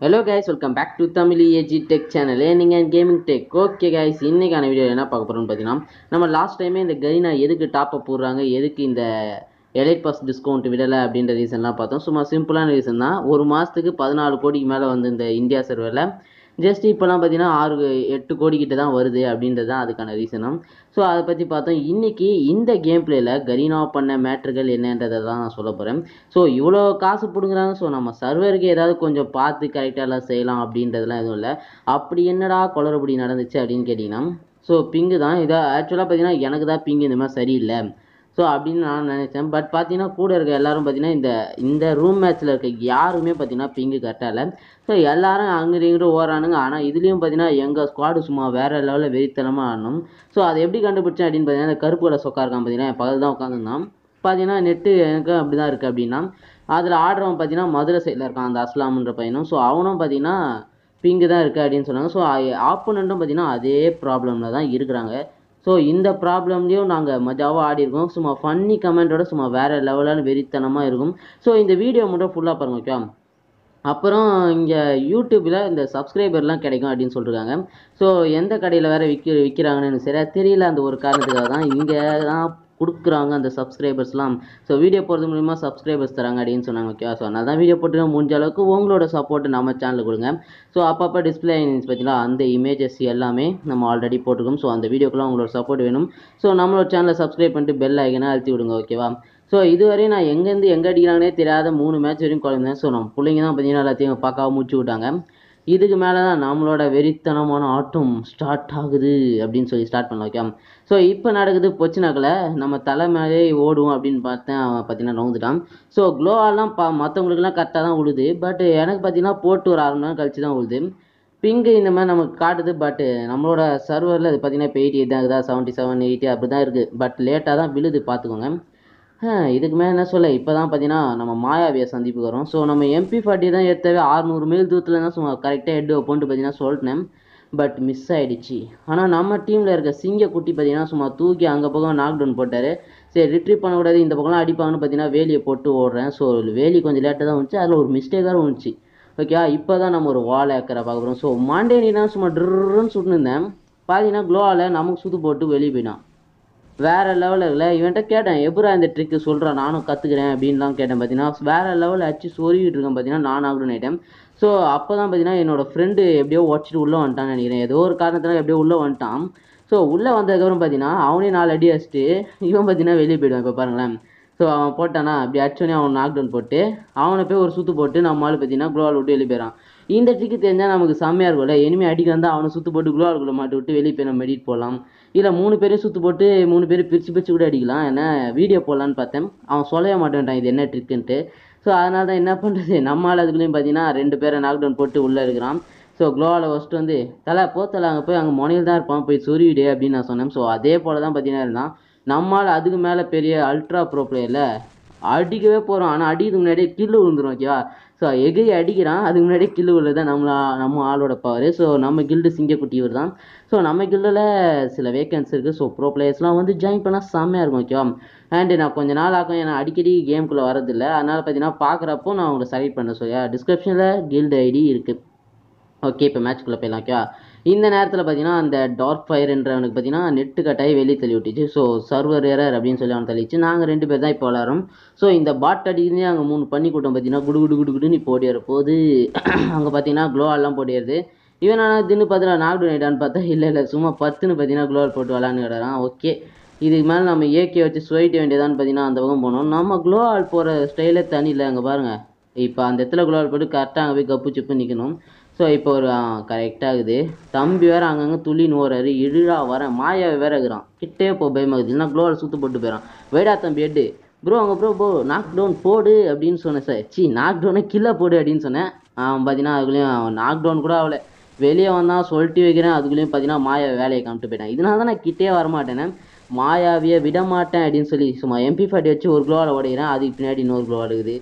Hello guys, welcome back to Tamil EAG Tech channel, learning and gaming tech. Okay guys, இன்னைக்கான video என்ன பார்க்க போறோம்னு பார்த்தீங்கன்னா, நம்ம லாஸ்ட் டைமே இந்த கரீனா எதுக்கு டாப் அப் போடுறாங்க, எதுக்கு இந்த எலைட் பாஸ் டிஸ்கவுண்ட் விடலை அப்படின்ற ரீசன்லாம் பார்த்தோம். சும்மா சிம்பிளான ரீசன் தான். ஒரு மாதத்துக்கு 14 கோடிக்கு மேலே வந்து இந்த இந்தியா சர்வரில் ஜஸ்ட் இப்போலாம் பார்த்தீங்கன்னா 6-8 கோடி கிட்ட தான் வருது அப்படின்றது தான் அதுக்கான ரீசனும். ஸோ அதை பற்றி பார்த்தோம். இன்றைக்கி இந்த கேம் பிளேயில் கரீனா பண்ண மேட்ருகள் என்னன்றதை தான் நான் சொல்ல போகிறேன். ஸோ இவ்வளோ காசு பிடுங்குறாங்க, ஸோ நம்ம சர்வருக்கு ஏதாவது கொஞ்சம் பார்த்து கரெக்டாக எல்லாம் செய்யலாம் அப்படின்றதுலாம் எதுவும் இல்லை. அப்படி என்னடா குளறுபடி நடந்துச்சு அப்படின்னு கேட்டிங்கன்னா, ஸோ பிங்கு தான். இதை ஆக்சுவலாக பார்த்தீங்கன்னா எனக்கு தான் பிங்கு இந்த மாதிரி சரியில்லை ஸோ அப்படின்னு நான் நினச்சேன். பட் பார்த்தீங்கன்னா கூட இருக்க எல்லாரும் பார்த்தீங்கன்னா இந்த ரூம் மேட்ச்சில் இருக்க யாருமே பார்த்தீங்கன்னா பிங்கு கரெக்டாக இல்லை. ஸோ எல்லாரும் அங்கிட்டு இங்கிட்டு ஓடுறானுங்க. ஆனால் இதுலேயும் பார்த்தீங்கன்னா எங்கள் ஸ்குவாடு சும்மா வேறு லெவலில் வெறித்தனமாக ஆடணும். ஸோ அதை எப்படி கண்டுபிடிச்சேன் அப்படின்னு பார்த்தீங்கன்னா, இந்த கருப்பு கலர் சொக்கா இருக்கான் பார்த்தீங்கன்னா, என் பக்கத்தில் தான் உட்காந்துருந்தான். பார்த்தீங்கன்னா நெட்டு எனக்கு அப்படி தான் இருக்குது அப்படின்னா, அதில் ஆடுறவன் பார்த்தீங்கன்னா மதுரை சைடில் இருக்கான், அந்த அஸ்லாம்ன்ற பையனும். ஸோ அவனும் பார்த்தீங்கன்னா பிங்கு தான் இருக்குது அப்படின்னு சொன்னாங்க. ஸோ ஆப்போனண்ட்டும் பார்த்தீங்கன்னா அதே ப்ராப்ளமில் தான் இருக்கிறாங்க. ஸோ இந்த ப்ராப்ளம்லேயும் நாங்கள் மஜாவாக ஆடிருக்கோம். சும்மா ஃபன்னி கமெண்ட்டோட சும்மா வேறு லெவலான வெறித்தனமாக இருக்கும். ஸோ இந்த வீடியோ மட்டும் ஃபுல்லாக பாருங்க, ஓகே. அப்புறம் இங்கே யூடியூப்பில் இந்த சப்ஸ்கிரைபர்லாம் கிடைக்கும் அப்படின்னு சொல்லியிருக்காங்க. ஸோ எந்த கடையில் வேறு விற்கிறாங்கன்னு எனக்கு சரியாக தெரியல. அந்த ஒரு காரணத்துக்காக தான் இங்கே தான் கொடுக்குறாங்க அந்த சப்ஸ்கிரைபர்ஸ்லாம். ஸோ வீடியோ போகிறது மூலிமா சப்ஸ்கிரைபர்ஸ் தராங்க அப்படின்னு சொன்னாங்க, ஓகே. ஸோ அதனால் தான் வீடியோ போட்டு முடிஞ்ச அளவுக்கு உங்களோட சப்போர்ட்டு நம்ம சேனலில் கொடுங்க. ஸோ அப்பப்போ டிஸ்பிளே பார்த்தீங்களா, அந்த இமேஜஸ் எல்லாமே நம்ம ஆல்ரெடி போட்டிருக்கோம். ஸோ அந்த வீடியோக்கெலாம் உங்களோட சப்போர்ட் வேணும். ஸோ நம்மளோட சேனலை சப்ஸ்கிரைப் பண்ணிட்டு பெல் ஐக்கனை அழுத்தி விடுங்க, ஓகேவா. ஸோ இதுவரையும் நான் எங்கேருந்து எங்கே அடிக்கிறாங்கன்னே தெரியாத 3 மேட்ச் வரையும் குழந்தேன். ஸோ நம்ம பிள்ளைங்க தான் பார்த்தீங்கன்னா எல்லாத்தையும் பார்க்காம முடிச்சு விட்டாங்க. இதுக்கு மேலே தான் நம்மளோட வெறித்தனமான ஆட்டம் ஸ்டார்ட் ஆகுது அப்படின்னு சொல்லி ஸ்டார்ட் பண்ணலாம், ஓகே. ஸோ இப்போ நடக்குது பொச்சினாக்கில் நம்ம தலை மேலே ஓடுவோம் அப்படின்னு பார்த்தேன். அவன் பார்த்தீங்கன்னா நவுந்துட்டான். ஸோ க்ளோவெல்லாம் மற்றவங்களுக்குலாம் கரெக்டாக தான் விழுது. பட் எனக்கு பார்த்தீங்கன்னா போட்டு ஒரு 1/2 மணி நேரம் கழிச்சு தான் விழுது. பிங்கு இந்த மாதிரி நமக்கு காட்டுது. பட் நம்மளோட சர்வரில் அது பார்த்தீங்கன்னா இப்போ 88 தான் இருக்குதா, 77 80 அப்படி தான் இருக்குது. பட் லேட்டாக தான் விழுது, பார்த்துக்கோங்க. இதுக்கு மேலே என்ன சொல்ல, இப்போ தான் பார்த்தீங்கன்னா நம்ம மாயாவியை சந்திப்பு வரும். ஸோ நம்ம MP40 தான் ஏற்றவே 600 மைல் தூரத்தில் தான் சும்மா கரெக்டாக ஹெட் போன்ட்டு பார்த்தீங்கன்னா சொல்லிட்டேன். பட் மிஸ் ஆகிடுச்சு. ஆனால் நம்ம டீமில் இருக்க சிங்கக்குட்டி பார்த்தீங்கன்னா சும்மா தூக்கி அங்கே பக்கம் நாக் டவுன் போட்டார். சரி ரிட்ரீவ் பண்ணக்கூடாது, இந்த பக்கம்லாம் அடிப்பாங்கன்னு பார்த்தீங்கன்னா வேலியை போட்டு ஓடுறேன். ஸோ வேலி கொஞ்சம் லேட்டாக தான் வந்துச்சு, அதில் ஒரு மிஸ்டேக்காக வந்துச்சு, ஓகே. இப்போ தான் நம்ம ஒரு வால் ஏக்கரை பார்க்க போகிறோம். ஸோ மாண்டேனினா சும்மா ட்ருன்னு சுட்டுன்னு இருந்தேன். பார்த்தீங்கன்னா க்ளோவால் நமக்கு சுற்று போட்டு வெளியே போயிட்டான். வேறு லெவலில் இல்லை. இவன்ட்ட கேட்டேன், எப்படா இந்த ட்ரிக்கு சொல்கிறேன், நானும் கற்றுக்கிறேன் அப்படின்லாம் கேட்டேன். பார்த்தீங்கன்னா வேறு லெவலில் அடிச்சு சொருகிட்டு இருக்கேன். பார்த்தீங்கன்னா நான் ஆகணும் ஐட்டம். ஸோ அப்போ தான் பார்த்தீங்கன்னா என்னோடய ஃப்ரெண்டு எப்படியோ உடச்சிட்டு உள்ளே வந்துட்டான்னு நினைக்கிறேன். ஏதோ ஒரு காரணத்தினால எப்படியோ உள்ளே வந்துட்டான். ஸோ உள்ளே வந்ததுக்கப்புறம் பார்த்தீங்கன்னா அவனே 4 அடி அடிச்சுட்டு இவன் பார்த்தீங்கன்னா வெளியே போயிடுவான். இப்போ பாருங்களேன். ஸோ அவன் போட்டானா அப்படி அடிச்சோடனே அவன் நாக் டவுன் போட்டு அவனை போய் ஒரு சுற்று போட்டு நம்மளால் பார்த்தீங்கன்னா க்ளோவால் விட்டு வெளியே போயிடறான். இந்த ட்ரிக்கு தெரிஞ்சால் நமக்கு செம்மையாக இருக்கும்ல. இனிமேல் அடிக்க வந்தால் அவனை சுற்று போட்டு க்ளோவாலுக்குள்ளே மாட்டி விட்டு வெளியே போய் நம்ம எடிட் போடலாம். இல்லை 3 பேரையும் சுற்று போட்டு 3 பேர் பிரித்து கூட அடிக்கலாம். ஏன்னா வீடியோ போடலான்னு பார்த்தேன், அவன் சொல்லவே மாட்டேன்ட்டான் இது என்ன ட்ரிக்குன்ட்டு. ஸோ அதனால தான் என்ன பண்ணுறது, நம்மளால் அதுக்குள்ளேயும் பார்த்தீங்கன்னா 2 பேரை நாக் டவுன் போட்டு உள்ளே இருக்கிறான். ஸோ க்ளோவால் ஃபஸ்ட்டு வந்து தலை அங்கே போய் அங்கே முனையில் தான் இருப்பான், போய் சொருவிடு அப்படின்னு நான் சொன்னேன். ஸோ அதே போல் தான் பார்த்தீங்கன்னா இருந்தான். நம்மளால் அதுக்கு மேலே பெரிய அல்ட்ரா ப்ரோ பிளேயரில் அடிக்கவே போகிறோம். ஆனால் அடிக்கிறதுக்கு முன்னாடியே கில்லு விழுந்துடும், ஓகேவா. ஸோ எகிரி அடிக்கிறான், அதுக்கு முன்னாடியே கில்லு விழுது தான் நம்ம ஆளோட பவர். ஸோ நம்ம கில்டு சிங்கக்குட்டி இவர் தான். ஸோ நம்ம கில்டில் சில வேக்கன்சி இருக்குது. ஸோ ப்ரோ பிளேயர்ஸ்லாம் வந்து ஜாயின் பண்ணால் செம்மையாக இருக்கும், ஓகேவா. அண்டு நான் கொஞ்சம் நாள் ஆகும், ஏன்னா அடிக்கடி கேமுக்குள்ளே வரதில்லை. அதனால் பார்த்தீங்கன்னா பார்க்குறப்போ நான் உங்களை செலக்ட் பண்ண சொல்லியா, டிஸ்கிரிப்ஷனில் கில்டு ஐடி இருக்குது, ஓகே. இப்போ மேட்ச்குள்ளே போயிடலாம், ஓகேவா. இந்த நேரத்தில் பார்த்தீங்கன்னா அந்த டார்க் ஃபயர்ன்றவனுக்கு பார்த்தீங்கன்னா நெட்டு கட்டாயி வெளியே தள்ளி விட்டுச்சு. ஸோ சர்வர் எரர் அப்படின்னு சொல்லி அவன் தள்ளிச்சு. நாங்கள் 2 பேர் தான் இப்போ விளாட்றோம். ஸோ இந்த பாட் அடிக்கிறதே அங்கே 3 பண்ணி கூட்டம் பார்த்தீங்கன்னா குடுன்னு இப்போ ஓடி வர போது அங்கே பார்த்தீங்கன்னா க்ளோவால்லாம் போட்டிடுது. இவன் நான் தின்னு பார்த்தா நாக் டவுன் ஆகிட்டான்னு பார்த்தா இல்லை சும்மா 10ன்னு பார்த்தீங்கன்னா க்ளோவால் போட்டு விளாட்னு கிடறான், ஓகே. இதுக்கு மேலே நம்ம ஏகே வச்சு ஸ்வைட் வேண்டியதான்னு பார்த்தீங்கன்னா அந்த பக்கம் போனோம். நம்ம க்ளோவால் போகிற ஸ்டைலே தனி இல்லை. அங்கே பாருங்கள், இப்போ அந்த இடத்துல க்ளோவால் போட்டு கரெக்டாக அங்கே போய் கப்பு சிப்பு நிற்கணும். ஸோ இப்போ ஒரு கரெக்டாகுது. தம்பி வேறு அங்கங்கே துள்ளின்னு ஓடுறாரு. இழுடா வரேன், மாயாவை வேறு இருக்கிறான், கிட்டே போ பயமாகுது, இல்லைன்னா க்ளோவால் சுற்று போட்டு போயிடான். வைடா தம்பி எட்டு ப்ரோ, அங்கே ப்ரோ நாக் டவுன் போடு அப்படின்னு சொன்னேன். சார் நாக் டவுனை கில்லை போடு அப்படின்னு சொன்னேன். பார்த்தீங்கன்னா அதுக்குள்ளேயும் அவன் நாக் டவுன் கூட அவளை வெளியே வந்தான் சொல்லிட்டு வைக்கிறேன். அதுக்குள்ளேயும் பார்த்தீங்கன்னா மாயாவை வேலையை காமிட்டு போயிட்டான். இதனால தான் நான் கிட்டே வரமாட்டேனே, மாயாவியை விட மாட்டேன் அப்படின்னு சொல்லி சும்மா MP40 வச்சு ஒரு க்ளோவால் ஓடுகிறேன். அதுக்கு பின்னாடி இன்னொரு க்ளோவால் இருக்குது.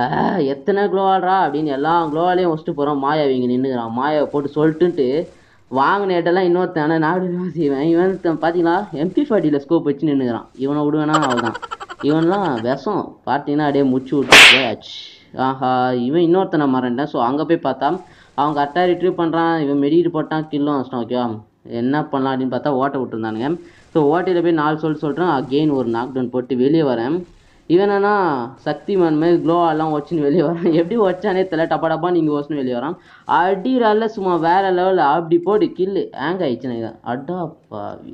எத்தனை க்ளோவால்ரா அப்படின்னு எல்லா க்ளோவாலையும் வச்சுட்டு போகிறோம். மாயாவை இங்கே நின்றுக்கிறான். மாயாவை போட்டு சொல்லிட்டுன்ட்டு வாங்கின இடம்லாம் இன்னொருத்தானே நாடு செய்வேன். இவன் பார்த்தீங்களா MP40 ஸ்கோப் வச்சு நின்றுக்கிறான். இவனை விடுவேனா அவள் தான். இவன்லாம் விஷம் பார்த்தீங்கன்னா அப்படியே முச்சு விட்டு ஆஹா, இவன் இன்னொருத்தனை மறந்தேன். ஸோ அங்கே போய் பார்த்தா அவன் கரெக்டாக ரிட்ரீவ் பண்ணுறான், இவன் மெடிக்கிட்டு போட்டான், கில்லும் வச்சிட்டான். ஓகேவா, என்ன பண்ணலாம் அப்படின்னு பார்த்தா ஓட்டை விட்டுருந்தானுங்க. ஸோ ஓட்டையில் போய் 4 சொல்கிறேன், அகெயின் ஒரு நாக் டவுன் போட்டு வெளியே வரேன். இவனா சக்திமான் மாதிரி க்ளோவெல்லாம் வச்சுன்னு வெளியே வரான். எப்படி வச்சானே தெரியல, டப்பா டப்பா நீங்கள் வச்சுன்னு வெளியே வரான். அடிறால சும்மா வேற லெவலில் அப்படி போட்டு கில்லு ஹேங் ஆயிடுச்சுன்னு. அடா பாவி,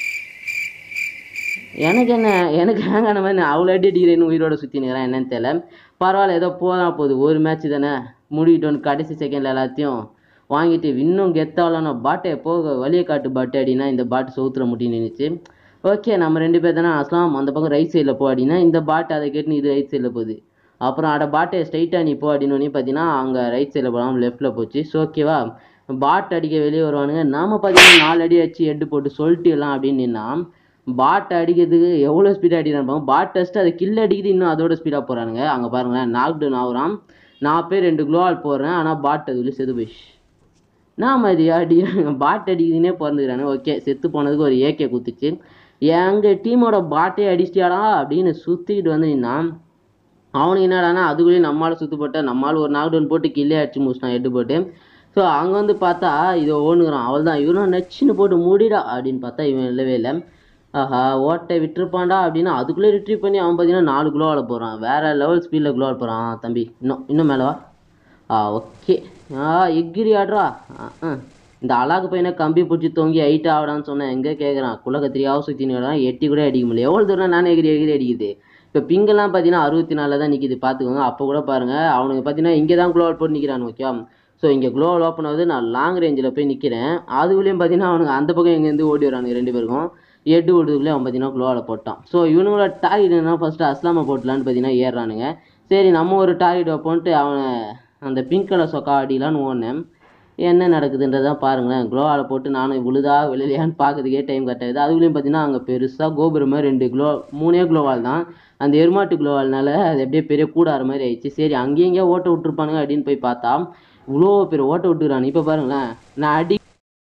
எனக்கு ஹேங் ஆன மாதிரி நான் அவ்வளோ அடி அடிக்கிறேன்னு உயிரோட சுற்றினுக்கிறேன். என்னன்னு தெரியல. பரவாயில்ல, ஏதோ போதான் போகுது, ஒரு மேட்ச் தானே முடிக்கிட்டோன்னு கடைசி செகண்டில் எல்லாத்தையும் வாங்கிட்டு இன்னும் கெத்தாவலாம். பாட்டை போக வழியை காட்டு பாட்டு அப்படின்னா இந்த பாட்டு சவுத்துல முட்டி நின்றுச்சு. ஓகே, நம்ம 2 பேர் தானே அஸ்லாம் அந்த பக்கம் ரைட் சைடில் போ அப்படின்னா இந்த பாட்டு அதை கேட்டுன்னு இது ரைட் சைடில் போகுது. அப்புறம் அட பாட்டை ஸ்ட்ரைட்டாக நீ போ அப்படின்னு பார்த்தீங்கன்னா அங்கே ரைட் சைடில் போகாமல் லெஃப்ட்டில் போச்சு. ஸோ ஓகேவா, பாட் அடிக்க வெளியே வருவானுங்க. நாம பார்த்தீங்கன்னா 4 அடி அடிச்சு ஹெட்டு போட்டு சொல்லிட்டு எல்லாம் அப்படின்னு நின்னா பாட்டை அடிக்கிறதுக்கு எவ்வளோ ஸ்பீடாக அடிக்கிறான். பாட் டெஸ்ட்டு அதை கில் அடிக்குது, இன்னும் அதோட ஸ்பீடாக போகிறானுங்க. அங்கே பாருங்களேன், நாக் டவுன் ஆகுறான். நான் போய் 2 க்ளோவால் போடுறேன், ஆனால் பாட் அதுக்குள்ளே செது போயிடுச்சு. நான் மாதிரி பாட் அடிக்குதுன்னே பிறந்துக்கிறானு. ஓகே, செத்து போனதுக்கு ஒரு ஏகே குத்துச்சு. எங்கள் டீமோட பாட்டே அடிச்சிட்டியாடா அப்படின்னு சுற்றிக்கிட்டு வந்து நின்னா அவனுக்கு என்னடானா அதுக்குள்ளேயும் நம்மளால் சுற்று போட்டால் நம்மளால் ஒரு நாக் டவுன் போட்டு கில்லே அடிச்சு முடிச்சிட்டான் ஹெட்டு போட்டு. ஸோ அங்கே வந்து பார்த்தா இதை ஓணுகிறான். அவள் தான் இவனும் நச்சுன்னு போட்டு மூடிடா அப்படின்னு பார்த்தா இவன் இல்லவே இல்லை. ஆஹா, ஓட்டை விட்டுருப்பான்டா அப்படின்னா அதுக்குள்ளே ரிட்ரீவ் பண்ணி அவன் பார்த்தீங்கன்னா 4 க்ளோவால் போகிறான். வேறு லெவல் ஸ்பீடில் க்ளோவால் போகிறான். தம்பி இன்னும் மேலே வா. ஓகே, எகிரி ஆடுறா. இந்த அழகு பையனை கம்பி பிடிச்சி தொங்கி ஹைட் ஆகிடான்னு சொன்னேன். எங்கே கேட்குறான், குலகத்திரியாவும் சுற்றினு விடான், எட்டி கூட அடிக்க முடியல. எவ்வளோ தூரம் நானே எகிரி அடிக்குது. இப்போ பிங்கெல்லாம் பார்த்தீங்கன்னா 64 தான் நிற்கிது, பார்த்துக்கோங்க. அப்போ கூட பாருங்கள் அவனுக்கு பார்த்தீங்கன்னா இங்கே தான் க்ளோவால் போட்டு நிற்கிறான். ஓகேவா, ஸோ இங்கே க்ளோவால் ஓப்பன் ஆகுது, நான் லாங் ரேஞ்சில் போய் நிற்கிறேன். அதுக்குள்ளேயும் பார்த்தீங்கன்னா அவனுக்கு அந்த பக்கம் எங்கேருந்து ஓடி வரானுங்க 2 பேருக்கும். ஹெட்டு ஓடுறதுக்குள்ளே அவன் பார்த்தீங்கன்னா க்ளோவால் போட்டான். ஸோ இவனுங்களோட டார்கெட் என்ன, ஃபஸ்ட்டு அஸ்லாமை போட்டலான்னு பார்த்தீங்கன்னா ஏறுறானுங்க. சரி, நம்ம ஒரு டார்கெட் வைப்போன்ட்டு அவனை அந்த பிங்க் கலர் சொக்கா அடிலான்னு ஓடினேன். என்ன நடக்குதுன்றதான் பாருங்களேன். க்ளோவால் போட்டு நானும் விழுதா விழுலையான்னு பார்க்கறதுக்கே டைம் கட்டாது. அதுக்குள்ளேயும் பார்த்தீங்கன்னா அங்கே பெருசாக கோபுரம் மாதிரி 3 க்ளோவால் தான். அந்த எருமாட்டு க்ளோவால்னால அது அப்படியே பெரிய கூடார மாதிரி ஆயிடுச்சு. சரி, அங்கேயும் இங்கேயே ஓட்ட விட்டுருப்பானுங்க அப்படின்னு போய் பார்த்தா இவ்வளோ பெரிய ஓட்ட விட்டுக்கிறான். இப்போ பாருங்களேன், நான் அடி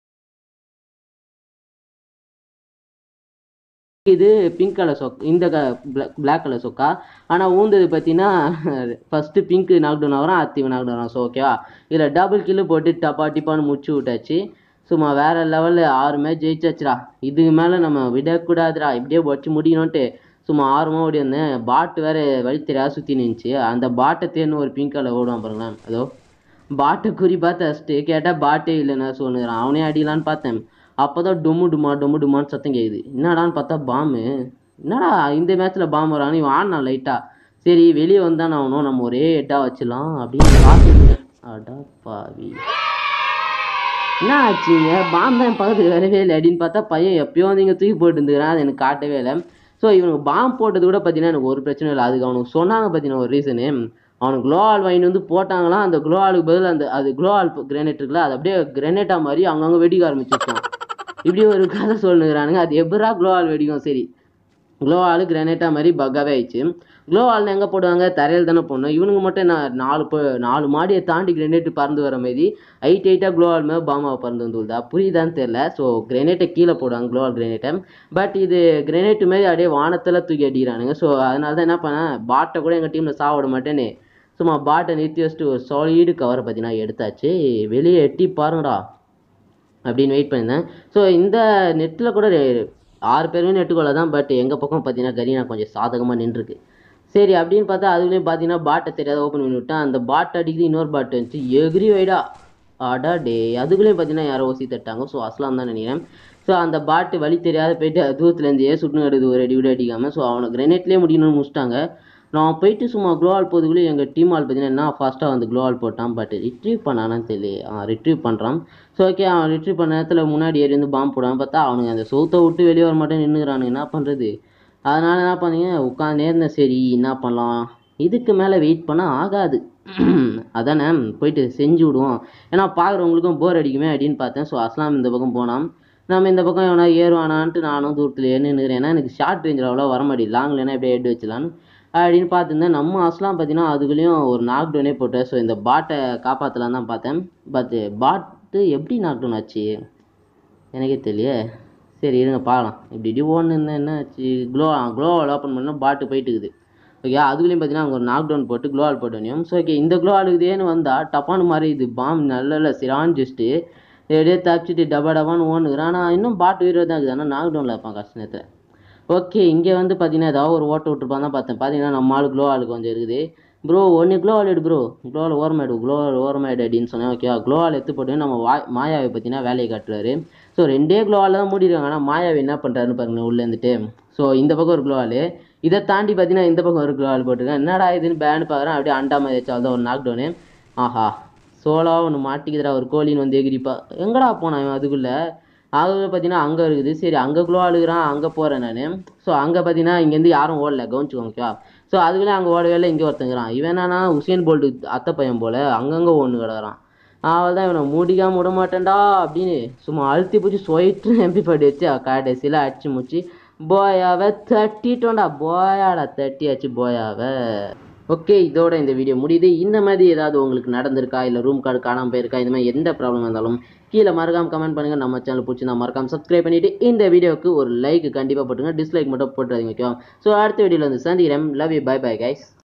இது பிங்க் கலர் சொக்கா, இந்த பிளாக் கலர் சொக்கா. ஆனால் ஊந்தது பார்த்தீங்கன்னா ஃபஸ்ட்டு பிங்க் நாக் டவுன் ஆகிறான், அடுத்து நாக் டவுன் ஆகும். ஸோ ஓகேவா, இதில் டபுள் கில்லு போட்டு டப்பா டிப்பான்னு முடிச்சு விட்டாச்சு. சும்மா வேறு லெவலில் 6 மேட்ச் ஜெயிச்சாச்சுடா. இதுக்கு மேலே நம்ம விடக்கூடாதுடா, இப்படியே வச்சு முடியணுன்ட்டு சும்மா ஆர்வமாக ஓடி வந்தேன். பாட்டு வேறு வழி தெரியாது சுற்றி நின்றுச்சு. அந்த பாட்டை தேர்னு ஒரு பிங்க் கலர் ஓடுவான் பாருங்களேன். அதோ பாட்டை குறி பார்த்து ஃபஸ்ட்டு கேட்டால் பாட்டே இல்லைன்னா சொல்லுங்கிறான். அவனே அடிக்கலான்னு பார்த்தேன். அப்போ தான் டொம்மு டுமான்னு சத்தம் கேட்குது. என்னடான்னு பார்த்தா பாம்பு. என்னடா இந்த மேட்ச்சில் பாம்பு வரான்னு இவன் ஆடினான் லைட்டாக. சரி, வெளியே வந்தான் ஆகணும், நம்ம ஒரே ஹெட்டாக வச்சிடலாம் அப்படின்னு பார்த்துட்டு. அடா பாவி, என்ன ஆச்சுங்க, பாம்பு தான் பக்கத்துக்கு வரவே இல்லை அப்படின்னு பார்த்தா பையன் எப்பயோ வந்து இங்கே தூக்கி போட்டு இருந்துக்கிறான். அது எனக்கு காட்டவே இல்லை. ஸோ இவனுக்கு பாம்பு போட்டது கூட பார்த்தீங்கன்னா எனக்கு ஒரு பிரச்சனை இல்லை. அதுக்கு அவனுக்கு சொன்னாங்க பார்த்தீங்கன்னா ஒரு ரீசனு. அவனுக்கு க்ளோவால் வாங்கிட்டு வந்து போட்டாங்களாம். அந்த க்ளோவாலுக்கு பதில் அது க்ளோவால் கிரேனேட் இருக்குல்ல, அது அப்படியே கிரேனேட்டாக மாதிரி அங்கங்கே வெடிக்க ஆரம்பிச்சிருக்கான். இப்படி ஒரு கதை சொல்லுங்கிறானுங்க. அது எப்படா க்ளோவால் வெடிக்கும். சரி, க்ளோவால் கிரானைட்டாக மாதிரி பக்காவே ஆயிடுச்சு. க்ளோவால்னு எங்கே போடுவாங்க, தரையில் தானே போடணும். இவனுங்க மட்டும் நான் 4 மாடியை தாண்டி கிரேனேட்டு பறந்து வர மாதிரி ஹைட்டாக க்ளோவால் மேலே பாமாவை பறந்து வந்துள்ளதா புரியுதான்னு தெரில. ஸோ கிரேனேட்டை கீழே போடுவாங்க, க்ளோவால் கிரேனேட்டை. பட் இது கிரேனேட்டு மாரி அப்படியே வானத்தில் தூக்கி அடிக்கிறானுங்க. ஸோ அதனால தான் என்ன பண்ணேன், பாட்டை கூட எங்கள் டீமில் சாவிட மாட்டேன்னு சும்மா பாட்டை நிறுத்தி வச்சுட்டு ஒரு சாலிடு கவரை பார்த்தீங்கன்னா எடுத்தாச்சு. வெளியே எட்டி பாருங்கடா அப்படின்னு வெயிட் பண்ணியிருந்தேன். ஸோ இந்த நெட்டில் கூட 6 பேருமே நெட்டுக்குள்ள தான். பட் எங்கள் பக்கம் பார்த்தீங்கன்னா கரீனா கொஞ்சம் சாதகமாக நின்றுருக்கு. சரி அப்படின்னு பார்த்தா அதுலேயும் பார்த்தீங்கன்னா பாட்டை தெரியாத ஓப்பன் பண்ணி விட்டேன். அந்த பாட் அடிக்குது, இன்னொரு பாட்டு வந்துச்சு, எகிரி வைடா. அடா டே, அதுக்குள்ளேயும் பார்த்தீங்கன்னா யாரோ ஓசி தட்டாங்க. ஸோ அஸ்லாம் தான் நினைக்கிறேன். ஸோ அந்த பாட்டு வழி தெரியாத போயிட்டு தூரத்துலேருந்தே சுட்டுன்னு எடுது, ஒரு அடி கூட அடிக்காமல். ஸோ அவனை கிரெனேட்லேயே முடியணும்னு முடிச்சிட்டாங்க. நான் போயிட்டு சும்மா க்ளோவால் போகிறதுக்குள்ளே எங்கள் டீம் ஆள் பார்த்தீங்கன்னா என்ன ஃபாஸ்ட்டாக வந்து க்ளோவால் போட்டான். பட் ரிட்ரீவ் பண்ணானு தெரியல, ரிட்ரீவ் பண்ணுறான். ஸோ ஓகே, அவன் ரிட்ரீவ் பண்ண நேரத்தில் முன்னாடி ஏறி வந்து பாம்பு போடாமல் பார்த்தா அவனுங்க அந்த சவுத்தை விட்டு வெளியே வர மாட்டேன் நின்றுக்கிறானுங்க. என்ன பண்ணுறது, அதனால் என்ன பண்ணீங்க, உட்காந்தே இருந்தேன். சரி என்ன பண்ணலாம், இதுக்கு மேலே வெயிட் பண்ணால் ஆகாது, அதானே போயிட்டு செஞ்சு விடுவோம், ஏன்னா பார்க்குறவங்களுக்கும் போர் அடிக்குமே அப்படின்னு பார்த்தேன். ஸோ அஸ்லாம் இந்த பக்கம் போனான், நம்ம இந்த பக்கம் எவனா ஏறுவானான்ட்டு நானும் தூரத்தில் நின்றுக்கிறேன். ஏன்னா எனக்கு ஷார்ட் ரேஞ்சில் அவ்வளோ வர மாட்டேங்குது, லாங்லேனா எப்படியே ஹெட் வச்சலான்னு அப்படின்னு பார்த்துருந்தேன். நம்ம அஸ்லாம் பார்த்தீங்கன்னா அதுக்குள்ளேயும் ஒரு நாக் டவுனே போட்டேன். ஸோ இந்த பாட்டை காப்பாற்றலாம் தான் பார்த்தேன். பட் பாட்டு எப்படி நாக் டவுன் ஆச்சு எனக்கே தெரியலையே. சரி இருங்க பார்க்கலாம். இப்படி ஓடுன்னு இருந்தேன், என்ன ஆச்சு, க்ளோவால் ஓப்பன் பண்ணால் பாட்டு போயிட்டு இருக்குது. ஓகே. அதுக்குள்ளேயும் பார்த்தீங்கன்னா அவங்க ஒரு நாக் டவுன் போட்டு க்ளோவால் போட்டு வந்தியும். ஸோ ஓகே இந்த க்ளோ ஆளுக்குதேன்னு வந்தால் டப்பான்னு மாதிரி இது பாம் நல்ல சிரான் ஜஸ்ட்டு எப்படியே தப்பிச்சிட்டு டபான்னு ஓடுனுக்குறான். ஆனால் இன்னும் பாட்டு உயிரோடு தான் இருக்குது. ஆனால் நாக் டவுனில் இருப்பான் கஷ்ட நேரத்தில். ஓகே இங்கே வந்து பார்த்தீங்கன்னா ஏதாவது ஒரு ஓட்ட விட்டுருப்பான் தான் பார்த்தேன். பார்த்தீங்கன்னா நம்ம ஆளு க்ளோ ஆளுக்கு கொஞ்சம் இருக்குது. ப்ரோ ஒன்று க்ளோ ஆல் எடு ப்ரோ, க்ளோவால் ஓரமாயிடு ஓரமாயிடு அப்படின்னு சொன்னேன். ஓகே க்ளோவால் எடுத்து போட்டு நம்ம மாயாவை பார்த்தீங்கன்னா வேலையை காட்டுறாரு. ஸோ 2 க்ளோவால் தான் மூடிருக்காங்க. ஆனால் மாயாவை என்ன பண்ணுறாருன்னு பாருங்க உள்ளே இருந்துட்டு. ஸோ இந்த பக்கம் ஒரு க்ளோவால், இதை தாண்டி பார்த்தீங்கன்னா இந்த பக்கம் ஒரு க்ளோவால் போட்டிருக்கேன். என்னடா இதுன்னு பேன்னு பார்க்குறேன். அப்படியே அண்டாமல் ஏதாச்சும் தான் ஒரு நாக் டவுனு. ஆஹா சோலாக ஒன்று மாட்டிக்குதுடா ஒரு கோழின்னு வந்து எகிரிப்பா. எங்கடா போனான் இவன் அதுக்குள்ளே? அதுக்குள்ளே பார்த்தீங்கன்னா அங்கே இருக்குது. சரி அங்கே க்ளோ ஆளுகிறான், அங்கே போகிறேன் நான். ஸோ அங்கே பார்த்தீங்கன்னா இங்கேருந்து யாரும் ஓடல கவனிச்சுக்கோங்க ஓகேவா. ஸோ அதுக்குள்ளே அங்கே ஓடவே இல்லை. இங்கே ஒருத்தங்கிறான். இவன் என்னன்னா உசேன் போல்ட்டு அத்தை பையன் போல் அங்கங்கே ஒன்று கிடக்குறான். அவள் தான் இவனை மூடிக்காம விட மாட்டேன்டா அப்படின்னு சும்மா அழுத்தி பிடிச்சி சொயிட்டு எம்பிஃபைட் வச்சு கடைசியில் அடிச்சு முடிச்சு போயாவை தட்டிட்டோண்டா. போயாடா தட்டியாச்சு போயாவை. ஓகே இதோட இந்த வீடியோ முடியுது. இந்த மாதிரி ஏதாவது உங்களுக்கு நடந்திருக்கா, இல்லை ரூம் கார்டு காணாமல் போயிருக்கா, இந்த மாதிரி எந்த ப்ராப்ளம் இருந்தாலும் கீழே மறக்காம கமெண்ட் பண்ணுங்கள். நம்ம சேனல் பிடிச்சிருந்தா மறக்காம சப்ஸ்கிரைப் பண்ணிவிட்டு இந்த வீடியோவுக்கு ஒரு லைக் கண்டிப்பாக போட்டுங்க. டிஸ்லைக் மட்டும் போட்டுறாதீங்க ஓகேவா. ஸோ அடுத்த வீடியோவில் வந்து சந்திக்கிறேன். Love you bye bye guys.